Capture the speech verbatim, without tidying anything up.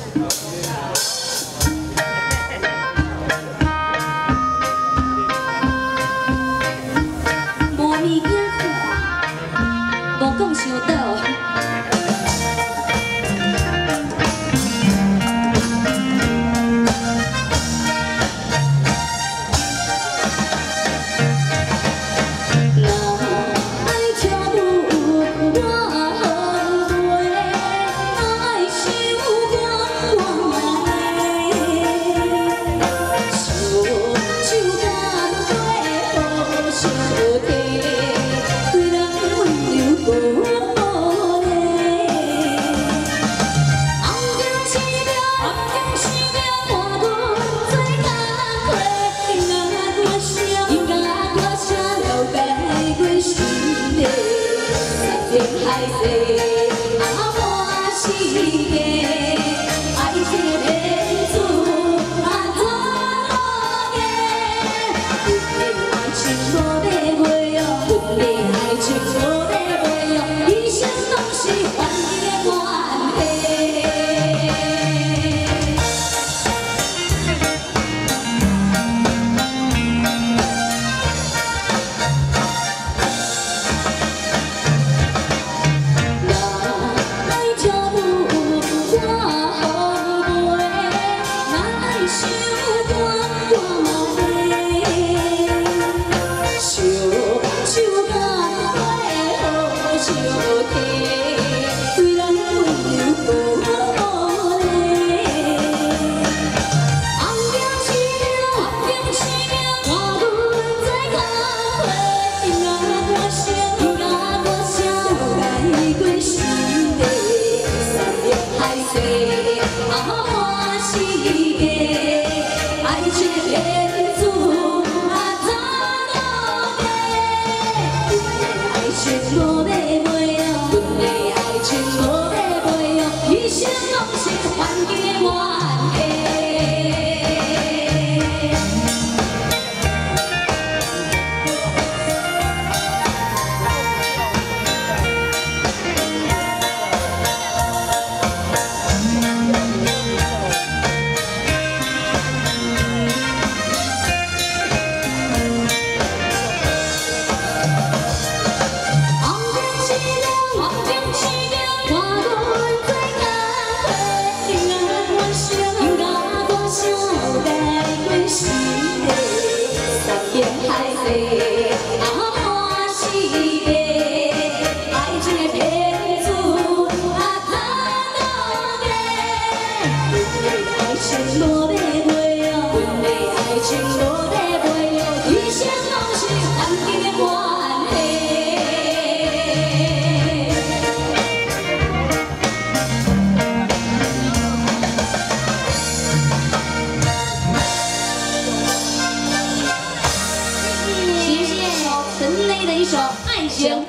无物件看，无讲伤倒。 海誓啊，满是个爱情的骗子啊，怎落个？爱情无得卖哦，阮的爱情无得卖哦，一生拢是还你的原配。 无得卖哦，阮的爱情无得卖哦，一生拢是还你的原配。无得卖哦，阮的爱情无得卖哦，一生拢是还你的原配。谢谢陈雷的一首《爱情》。